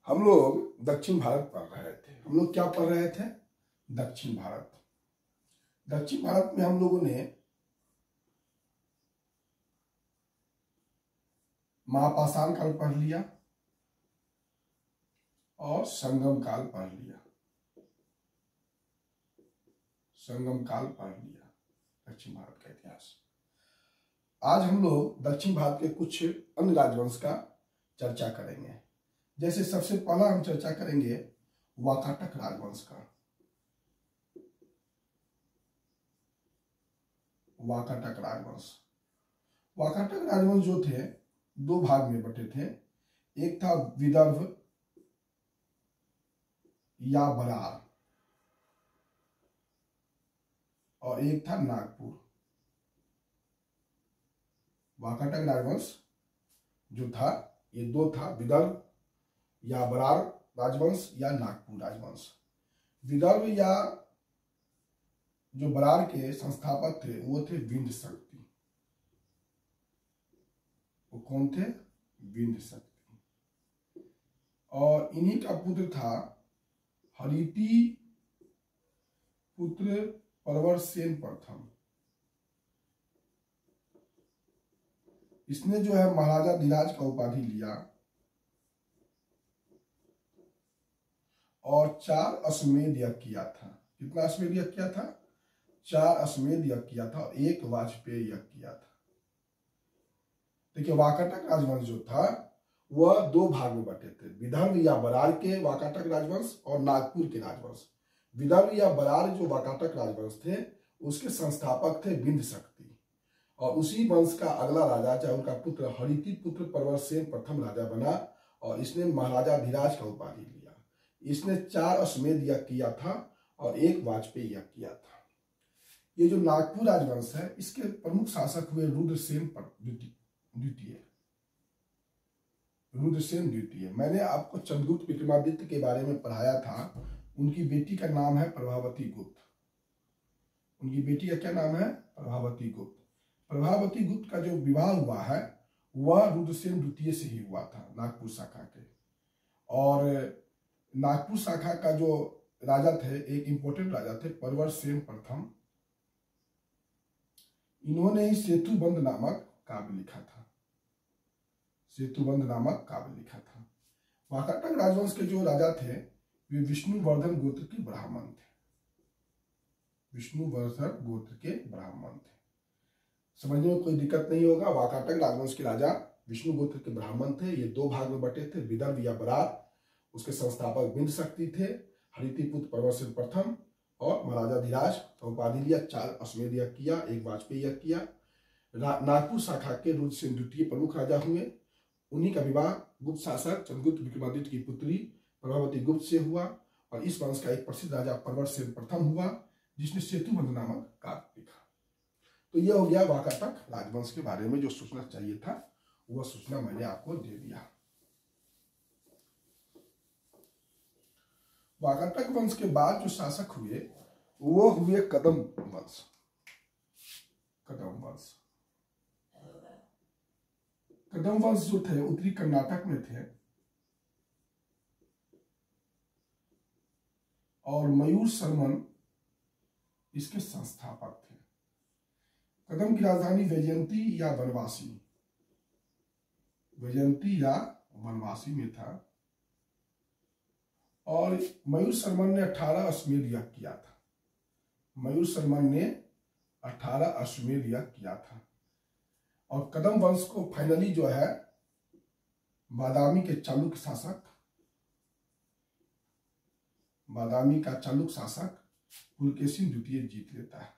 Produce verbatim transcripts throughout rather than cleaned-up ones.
हम लोग दक्षिण भारत पढ़ रहे थे। हम लोग क्या पढ़ रहे थे? दक्षिण भारत। दक्षिण भारत में हम लोगों ने महापाषाण काल पढ़ लिया और संगम काल पढ़ लिया। संगम काल पढ़ लिया दक्षिण भारत का इतिहास। आज हम लोग दक्षिण भारत के कुछ अन्य राजवंश का चर्चा करेंगे। जैसे सबसे पहला हम चर्चा करेंगे वाकाटक राजवंश का। वाकाटक राजवंश वाकाटक राजवंश जो थे दो भाग में बटे थे। एक था विदर्भ या बरार और एक था नागपुर। वाकाटक राजवंश जो था ये दो था, विदर्भ या बरार राजवंश या नागपुर राजवंश। विदर्भ या जो बरार के संस्थापक थे वो थे विंध्य शक्ति। वो कौन थे? विंध्य शक्ति। और इन्हीं का पुत्र था हरिति पुत्र प्रवरसेन प्रथम। इसने जो है महाराजा धीराज का उपाधि लिया और चार अश्वमेध यज्ञ किया था। कितना अश्वमेध यज्ञ किया था? चार अश्वमेध यज्ञ किया था और एक वाजपेयी यज्ञ किया था। देखिए वाकाटक राजवंश जो था वह दो भाग में बटे थे, विदर्भ या बरार के वाकाटक राजवंश और नागपुर के राजवंश। विदर्भ या बरार जो वाकाटक राजवंश थे उसके संस्थापक थे विंध्य शक्ति और उसी वंश का अगला राजा चाहे उनका पुत्र हरिति पुत्र प्रवरसेन प्रथम राजा बना और इसने महाराजा धीराज का उपाधि लिया। इसने चार अश्वमेध यज्ञ किया था और एक वाजपेयी यज्ञ किया था। ये जो नागपुर राजवंश है इसके प्रमुख शासक हुए रुद्रसेन द्वितीय। रुद्रसेन द्वितीय। मैंने आपको चंद्रगुप्त विक्रमादित्य के बारे में पढ़ाया था। उनकी बेटी का नाम है प्रभावती गुप्त। उनकी बेटी का क्या नाम है? प्रभावती गुप्त। प्रभावती गुप्त का जो विवाह हुआ है वह रुद्रसेन द्वितीय से ही हुआ था, नागपुर शाखा के। और नागपुर शाखा का जो राजा थे, एक इंपॉर्टेंट राजा थे प्रवरसेन प्रथम। इन्होंने ही सेतुबंध नामक काव्य लिखा था। सेतुबंध नामक काव्य लिखा था। वाकाटक राजवंश के जो राजा थे वे विष्णुवर्धन गोत्र के ब्राह्मण थे। विष्णुवर्धन गोत्र के ब्राह्मण थे। समझने में कोई दिक्कत नहीं होगा। वाकाटक राजवंश के राजा विष्णु गोत्र के ब्राह्मण थे। ये दो भाग में बटे थे, विदर्भ या बरार। उसके संस्थापक विंध्य शक्ति थे, हरिति पुत्र प्रवरसेन प्रथम और महाराजा धीराज का उपाधि लिया। चार अश्वमेध यज्ञ किया, एक वाजपेयी यज्ञ किया। नागपुर शाखा के रुद्रसेन द्वितीय प्रमुख राजा हुए। उन्हीं का विवाह गुप्त शासक चंद्रगुप्त विक्रमादित्य की पुत्री प्रभावती गुप्त से हुआ और इस वंश का एक प्रसिद्ध राजा प्रवरसेन प्रथम हुआ जिसने सेतुबंध नामक काव्य लिखा। तो यह हो गया वाकाटक राजवंश के बारे में जो सूचना चाहिए था, वह सूचना मैंने आपको दे दिया। वाकाटक वंश के बाद जो शासक हुए वो हुए कदम वंश। कदम वंश कदम वंश जो थे उत्तरी कर्नाटक में थे और मयूर शर्मन इसके संस्थापक थे। कदम की राजधानी वैजयंती या वनवासी वैजयंती या वनवासी में था और मयूर शर्मन ने अठारह अश्वमेध यज्ञ किया था। मयूर शर्मन ने अठारह अश्वमेध यज्ञ किया था और कदम वंश को फाइनली जो है बादामी के चालुक्य शासक बादामी का चालुक्य शासक पुलकेशिन द्वितीय जीत लेता है।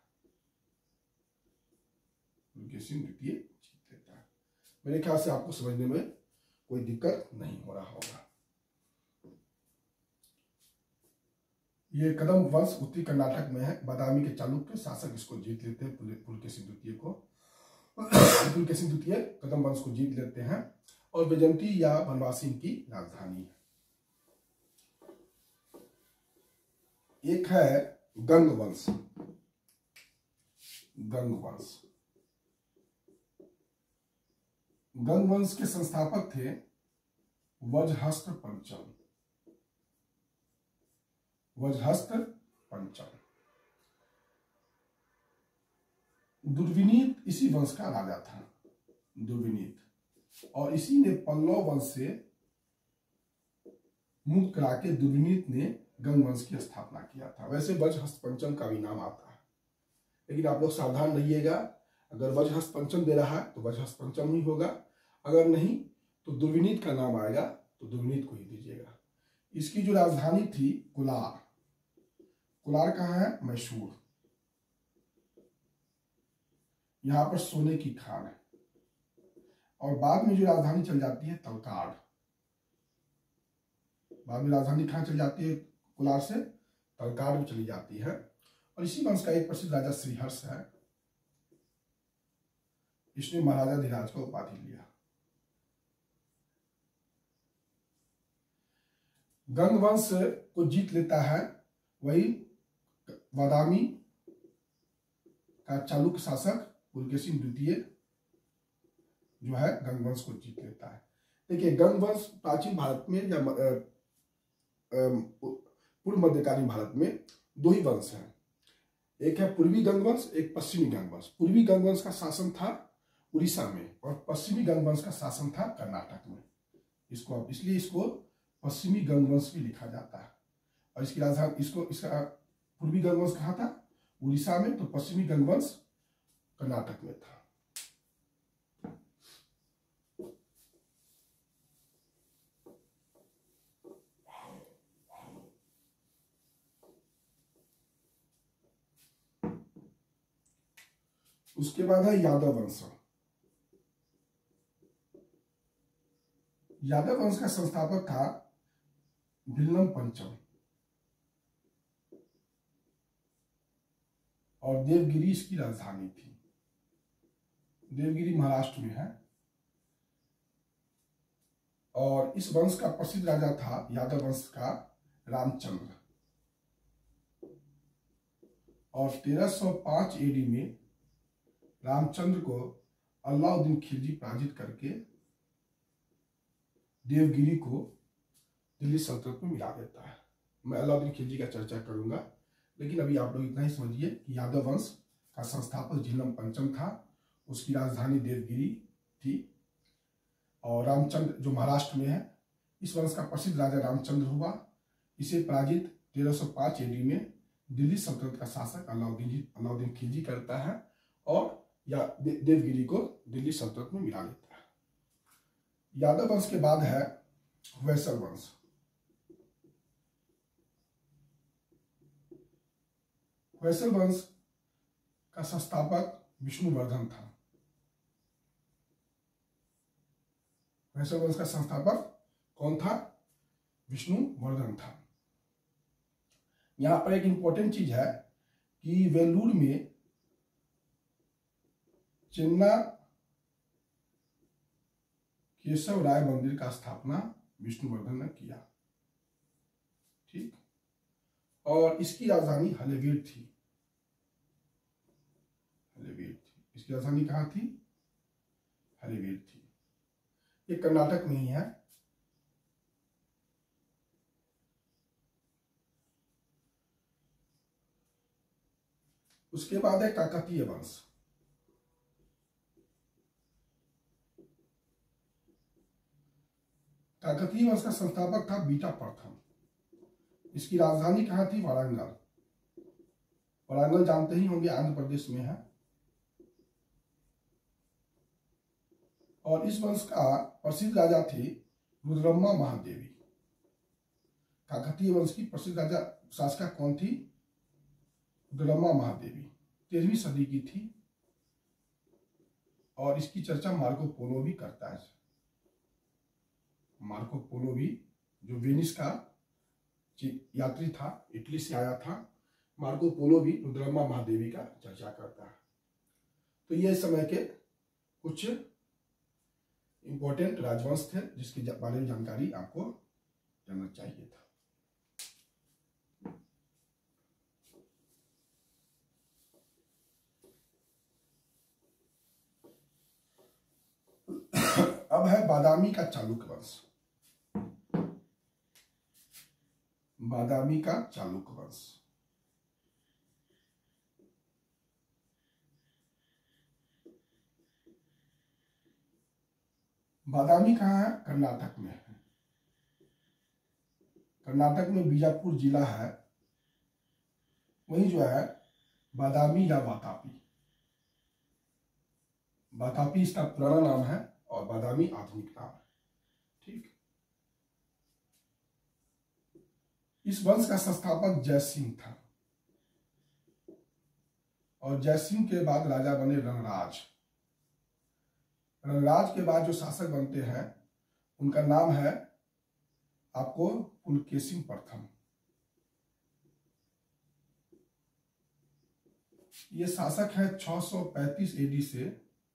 पुलकेशिन द्वितीय जीत लेता है। मेरे ख्याल से आपको समझने में कोई दिक्कत नहीं हो रहा होगा। ये कदम वंश उत्तरी कर्नाटक में है। बादामी के चालुक्य शासक इसको जीत लेते हैं, पुलकेशिन द्वितीय को। पुलकेशिन द्वितीय कदम वंश को जीत लेते हैं और वैजयंती या वनवासी की राजधानी है। एक है गंग वंश। गंग वंश गंग वंश के संस्थापक थे वज्रहस्त पंचम। वज्रहस्त पंचम। दुर्विनीत इसी वंश का राजा था, दुर्विनीत, और इसी ने पल्लव वंश से मुक्त करा के दुर्विनीत ने गंग वंश की स्थापना किया था। वैसे वज्रहस्त पंचम का भी नाम आता है, लेकिन आप लोग सावधान रहिएगा, अगर वज्रहस्त पंचम दे रहा है तो वज्रहस्त पंचम ही होगा, अगर नहीं तो दुर्विनीत का नाम आएगा तो दुर्विनीत को ही दीजिएगा। इसकी जो राजधानी थी कुलार, कुलार कहाँ है? मैसूर। यहां पर सोने की खान है, और बाद में जो राजधानी चल जाती है तलकाड, बाद में राजधानी कहां चल जाती है? कुलार से तलकाड में चली जाती है। और इसी वंश का एक प्रसिद्ध राजा श्रीहर्ष है, इसने महाराजा धीराज को उपाधि लिया। गंग वंश को जीत लेता है वही बादामी का चालुक्य शासक पुलकेशिन द्वितीय जो है गंग वंश को जीत लेता है। देखिए, गंग वंश प्राचीन भारत में या पूर्व मध्यकालीन भारत में दो ही वंश हैं, एक है पूर्वी गंग वंश, एक पश्चिमी गंग वंश। पूर्वी गंग वंश का शासन था उड़ीसा में, और पश्चिमी गंग वंश का शासन था कर्नाटक में। इसको इसलिए इसको पश्चिमी गंग वंश भी लिखा जाता है। और इसकी राजधानी, इसको इसका पूर्वी गंग वंश कहाँ था? उड़ीसा में। तो पश्चिमी गंग वंश कर्नाटक में था। उसके बाद है यादव वंश। यादव वंश का संस्थापक था भिल्लम पंचम, और देवगिरी इसकी राजधानी थी। देवगिरी महाराष्ट्र में है। और इस वंश का प्रसिद्ध राजा था यादव वंश का रामचंद्र, और तेरह सौ पांच एडी में रामचंद्र को अलाउद्दीन खिलजी पराजित करके देवगिरी को दिल्ली सल्तनत में मिला देता है। मैं अलाउद्दीन खिलजी का चर्चा करूंगा, लेकिन अभी आप लोग इतना ही समझिए कि यादव वंश का संस्थापक झिल्लम पंचम था, उसकी राजधानी देवगिरी थी। और रामचंद्र जो महाराष्ट्र में है, इस वंश का प्रसिद्ध राजा रामचंद्र हुआ। इसे पराजित तेरह सौ पांच एडी में दिल्ली सल्तनत का शासक अलाउद्दीन अलाउद्दीन खिलजी करता है, और या दे, देवगिरी को दिल्ली सल्तनत में मिला लेता है। यादव वंश के बाद है होयसल वंश। होयसल वंश का संस्थापक विष्णुवर्धन था। होयसल वंश का संस्थापक कौन था? विष्णुवर्धन था। यहां पर एक इंपॉर्टेंट चीज है कि वेलूर में चेन्ना केशव राय मंदिर का स्थापना विष्णुवर्धन ने किया। ठीक। और इसकी राजधानी हलेबीड थी। हलेबीड थी इसकी राजधानी कहां थी? हलेबीड थी। ये कर्नाटक में ही है। उसके बाद है काकतीय वंश। काकतीय वंश का संस्थापक था बीटा प्रथम। इसकी राजधानी कहां थी? वारंगल। वारंगल जानते ही होंगे, आंध्र प्रदेश में है। और इस वंश का प्रसिद्ध राजा थी रुद्रम्मा महादेवी। काकतीय वंश की प्रसिद्ध राजा शासका कौन थी? रुद्रम्मा महादेवी, तेरहवीं सदी की थी। और इसकी चर्चा मार्को पोलो भी करता है। मार्को पोलो भी, जो वेनिस का यात्री था, इटली से आया था, मार्को पोलो भी रुद्रम्मा महादेवी का चर्चा करता है। तो ये समय के कुछ इंपॉर्टेंट राजवंश थे जिसके बारे में जानकारी आपको जानना चाहिए था। अब है बादामी का चालुक्य वंश। बादामी का चालुक्य वंश। बादामी कहाँ है? कर्नाटक में है। कर्नाटक में बीजापुर जिला है, वही जो है बादामी या वातापी। वातापी इसका पुराना नाम है और बादामी आधुनिक नाम है। ठीक। इस वंश का संस्थापक जयसिंह था और जयसिंह के बाद राजा बने रणराज। रणराज के बाद जो शासक बनते हैं उनका नाम है आपको पुलकेशिन प्रथम। ये शासक है छह सौ पैंतीस एडी से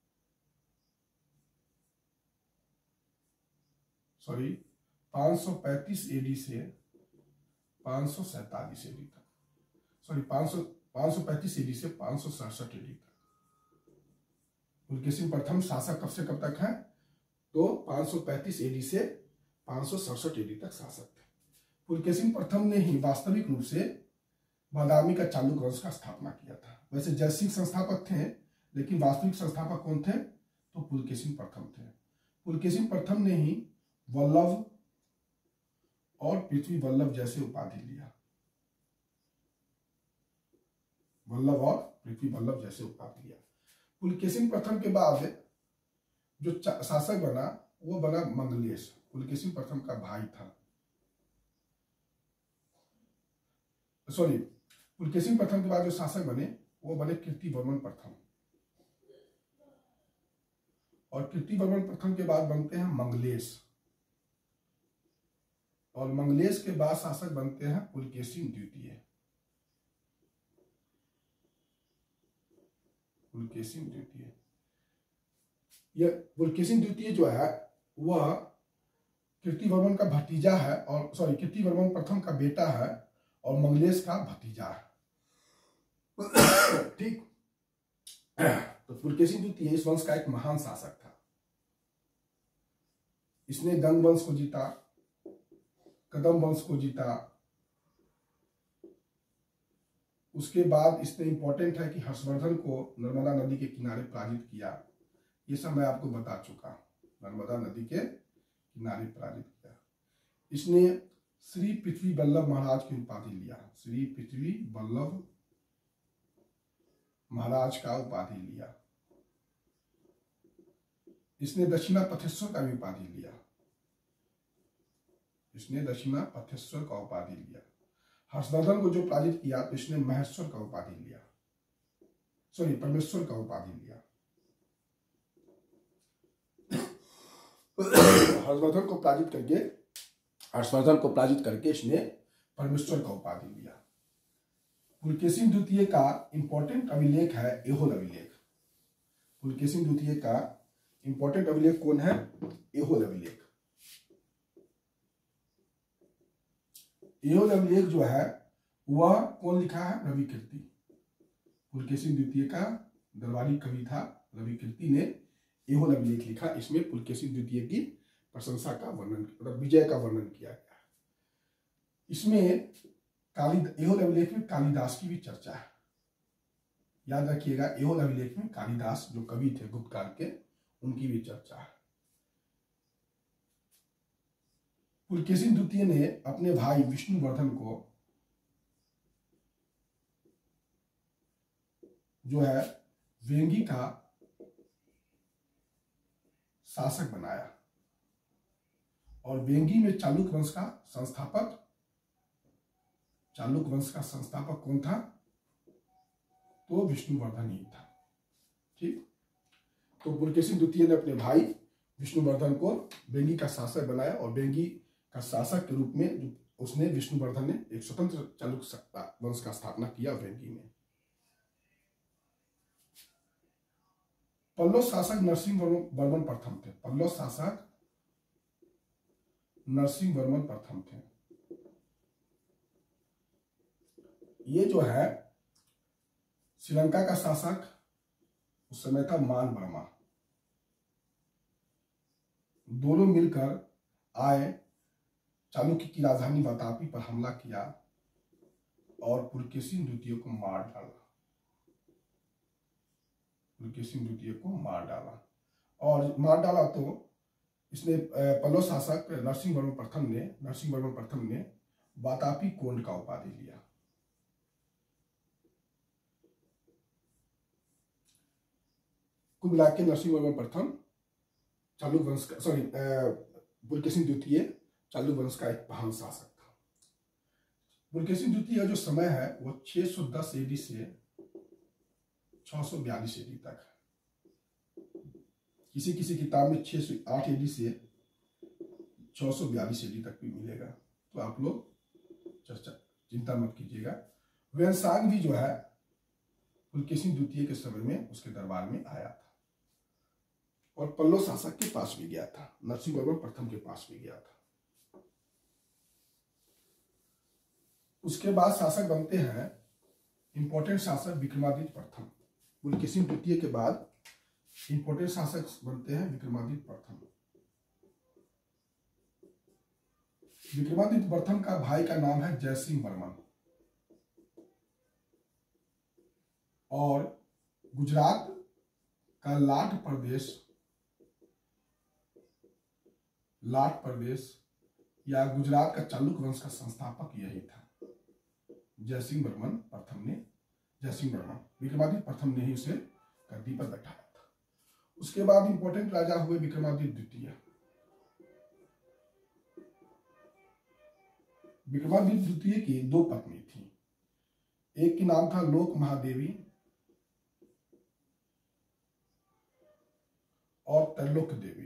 सॉरी पांच सौ पैंतीस एडी से पांच सौ सैतालीस एडी तक, सॉरी पांच सौ पांच सौ पैंतीस एडी से पांच सौ सड़सठ एडी तक। पुलकेशिन प्रथम शासक कब से कब तक है? तो पांच सौ पैंतीस एडी से पांच सौ सड़सठ एडी तक शासक थे। पुलकेशिन प्रथम ने ही वास्तविक रूप से बादामी का चालुक्य वंश का स्थापना किया था। वैसे जयसिंह संस्थापक थे, लेकिन वास्तविक संस्थापक कौन थे? तो पुलकेशिन प्रथम थे। पुलकेशिन प्रथम ने ही वल्लभ और पृथ्वी वल्लभ जैसे उपाधि लिया। वल्लभ और पृथ्वी वल्लभ जैसे उपाधि लिया। पुलकेशिन प्रथम के बाद जो शासक बना वो बना मंगलेश। पुलकेशिन प्रथम का भाई था, सॉरी पुलकेशिन प्रथम के बाद जो शासक बने वो बने कीर्तिवर्मन प्रथम, और कीर्तिवर्मन प्रथम के बाद बनते हैं मंगलेश, और मंगलेश के बाद शासक बनते हैं पुलकेशिन द्वितीय। पुलकेशिन द्वितीय यह पुलकेशिन द्वितीय जो है वह कीर्तिवर्मन का भतीजा है, और सॉरी कीर्तिवर्मन प्रथम का बेटा है और मंगलेश का भतीजा है। ठीक। तो पुलकेशिन द्वितीय इस वंश का एक महान शासक था। इसने गंग वंश को जीता, कदम वंश को जीता। उसके बाद इसने इंपॉर्टेंट है कि हर्षवर्धन को नर्मदा नदी के किनारे पराजित किया। ये सब मैं आपको बता चुका। नर्मदा नदी के किनारे पराजित किया। इसने श्री पृथ्वी वल्लभ महाराज की उपाधि लिया। श्री पृथ्वी वल्लभ महाराज का उपाधि लिया। इसने दक्षिणा पथेश्वर का भी उपाधि लिया। इसने दक्षिणा पथेश्वर का उपाधि लिया। हर्षवर्धन को जो पराजित किया तो इसने महेश्वर का उपाधि लिया, सॉरी परमेश्वर का उपाधि लिया। हर्षवर्धन को पराजित करके हर्षवर्धन को पराजित करके इसने परमेश्वर का उपाधि लिया। पुलकेशिन द्वितीय का इंपॉर्टेंट अभिलेख है एहोल अभिलेख। पुलकेशिन द्वितीय का इंपॉर्टेंट अभिलेख कौन है? एहोल अभिलेख। एहोल अभिलेख जो है वह कौन लिखा है? रवि कीर्ति। पुलकेशिन द्वितीय का दरबारी कवि था रवि कीर्ति ने एहोल अभिलेख लिखा। इसमें पुलकेशिन द्वितीय की प्रशंसा का वर्णन, मतलब विजय का वर्णन किया गया है। इसमें काली एहोल अभिलेख में कालिदास की भी चर्चा है। याद रखिएगा, एहोल अभिलेख में कालिदास जो कवि थे गुप्त काल के, उनकी भी चर्चा है। पुलकेशिन द्वितीय ने अपने भाई विष्णुवर्धन को जो है वेंगी का शासक बनाया, और वेंगी में चालुक्य वंश का संस्थापक चालुक्य वंश का संस्थापक कौन था? तो विष्णुवर्धन ही था। ठीक। तो पुलकेशिन द्वितीय ने अपने भाई विष्णुवर्धन को वेंगी का शासक बनाया, और वेंगी का शासक के रूप में उसने विष्णुवर्धन ने एक स्वतंत्र चालुक्य वंश का स्थापना किया वेंगी में। पल्लव शासक नरसिंह वर्मन प्रथम थे। पल्लव शासक नरसिंह वर्मन प्रथम थे। ये जो है श्रीलंका का शासक उस समय था मान वर्मा। दोनों मिलकर आए चालुक्य की राजधानी वातापी पर हमला किया और पुलकेशिन द्वितीय को मार डाला। पुलकेशिन द्वितीय को मार डाला और मार डाला तो इसने पल्लव शासक नरसिंह वर्मन प्रथम ने नरसिंह वर्मन प्रथम ने वातापी कोंड का उपाधि लिया। कुल मिला के नरसिंह वर्मन प्रथम चालुक्य वंश का सॉरी पुलकेशिन द्वितीय चालुक्य वंश का एक महान शासक था। पुलकेशिन द्वितीय का जो समय है वो छह सौ दस एडी से छह सौ बयालीस एडी तक है। किसी किसी किताब में छह सौ आठ एडी से छह सौ बयालीस एडी तक भी मिलेगा, तो आप लोग चर्चा चिंता मत कीजिएगा। वेनसांग भी जो है पुलकेशिन द्वितीय के समय में उसके दरबार में आया था और पल्लव शासक के पास भी गया था, नरसिंह वर्मन प्रथम के पास भी गया था। उसके बाद शासक बनते हैं इंपॉर्टेंट शासक विक्रमादित्य प्रथम। पुलकेशिन द्वितीय के बाद इंपॉर्टेंट शासक बनते हैं विक्रमादित्य प्रथम। विक्रमादित्य प्रथम का भाई का नाम है जयसिंह वर्मन और गुजरात का लाट प्रदेश लाट प्रदेश या गुजरात का चालुक्य वंश का संस्थापक यही था, जयसिंह वर्मन प्रथम ने जयसिंह वर्मन विक्रमादित्य प्रथम ने ही उसे गद्दी पर बैठाया था। उसके बाद इंपॉर्टेंट राजा हुए विक्रमादित्य द्वितीय। विक्रमादित्य द्वितीय की दो पत्नी थी, एक की नाम था लोक महादेवी और त्रैलोक्य देवी।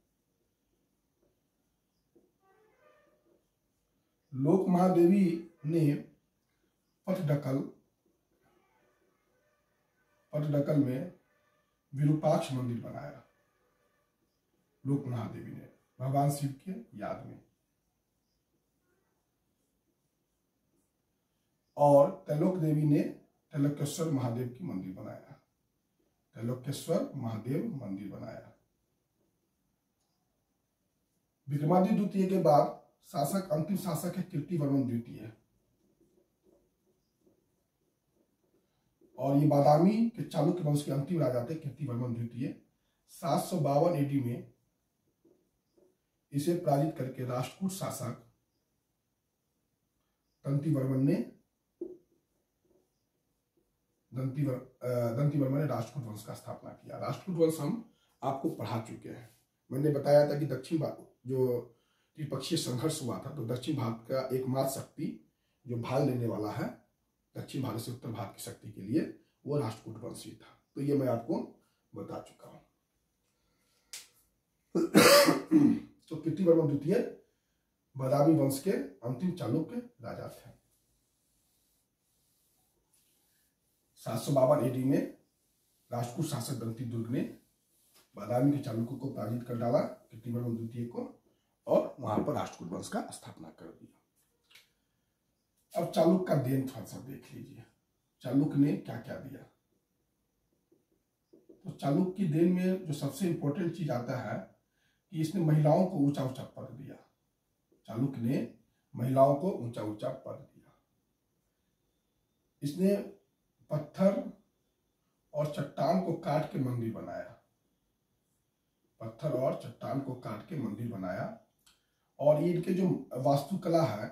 लोक महादेवी ने पटडकल पटडकल में विरूपाक्ष मंदिर बनाया। लोक महादेवी ने भगवान शिव के याद में, और त्रैलोक्य देवी ने त्रैलोक्येश्वर महादेव की मंदिर बनाया त्रैलोक्येश्वर महादेव मंदिर बनाया। विक्रमादित्य द्वितीय के बाद शासक अंतिम शासक है कीर्तिवर्मन द्वितीय और ये बादामी के चालुक्य वंश के अंतिम राजा थे कीर्तिवर्मन द्वितीय। सात सौ बावन एडी में इसे पराजित करके राष्ट्रकूट शासक दंतिवर्मन ने दंतिवर्मन ने राष्ट्रकूट वंश का स्थापना किया। राष्ट्रकूट वंश हम आपको पढ़ा चुके हैं। मैंने बताया था कि दक्षिण भारत जो त्रिपक्षीय संघर्ष हुआ था तो दक्षिण भारत का एकमात्र शक्ति जो भाग लेने वाला है दक्षिण भारत से उत्तर भारत की शक्ति के लिए वो राष्ट्रकूट वंश ही था। तो ये मैं आपको बता चुका हूं। तो कीर्तिवर्मन द्वितीय बादामी वंश के अंतिम चालुक्य राजा थे। सात सौ बावन एडी में राष्ट्रकूट शासक दंती दुर्ग ने बादामी के चालुक्यों को पराजित कर डाला कीर्तिवर्मन द्वितीय को और वहां पर राष्ट्रकूट वंश का स्थापना कर दिया। अब चालुक्य का देन थोड़ा सा देख लीजिए, चालुक्य ने क्या क्या दिया। तो चालुक्य की देन में जो सबसे इंपॉर्टेंट चीज आता है कि इसने महिलाओं को ऊंचा ऊंचा पद दिया। चालुक्य ने महिलाओं को ऊंचा ऊंचा पद दिया। इसने पत्थर और चट्टान को काट के मंदिर बनाया पत्थर और चट्टान को काट के मंदिर बनाया और ये इनके जो वास्तुकला है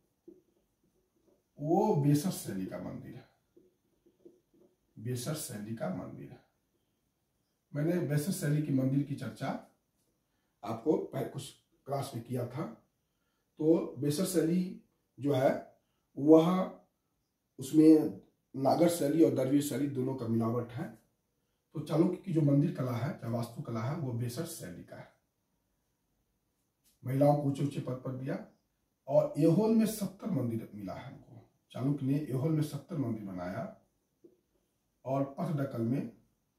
वो बेसर शैली का मंदिर है बेसर शैली का मंदिर है। मैंने बेसर शैली की मंदिर की चर्चा आपको पहले कुछ क्लास में किया था। तो बेसर शैली जो है वह उसमें नागर शैली और दरवेश शैली दोनों का मिलावट है। तो चालुक्य की जो मंदिर कला है या वास्तु कला है वो बेसर शैली का है। महिलाओं को ऊंचे ऊंचे पद पर दिया और एहोल में सत्तर मंदिर मिला है हमको। चालुक्य ने एहोल में सत्तर मंदिर बनाया और पटडकल में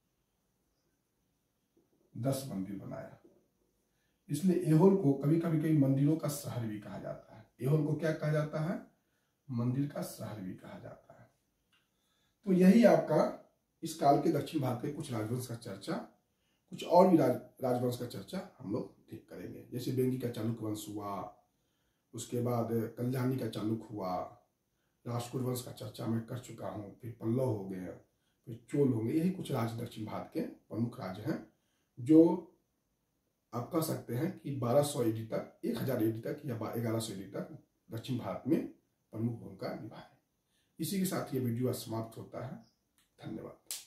दस मंदिर बनाया। इसलिए एहोल को कभी कभी कभी मंदिरों का शहर भी कहा जाता है। एहोल को क्या कहा जाता है? मंदिर का शहर भी कहा जाता है। तो यही आपका इस काल के दक्षिण भारत के कुछ राजवंश का चर्चा, कुछ और भी राज, राजवंश का चर्चा हम लोग ठीक करेंगे। जैसे बेंगी का चालुक्य वंश हुआ उसके बाद कल्याणी का चालुक हुआ, राष्ट्रकूट वंश का चर्चा मैं कर चुका हूँ, फिर पल्लव हो गए, फिर चोल होंगे। यही कुछ राज्य दक्षिण भारत के प्रमुख राज्य हैं जो आप कह सकते हैं कि बारह सौ ईडी तक, एक हजार ईडी तक या ग्यारह सौ ईडी तक दक्षिण भारत में प्रमुख भूमिका निभाए। इसी के साथ ये वीडियो समाप्त होता है। धन्यवाद।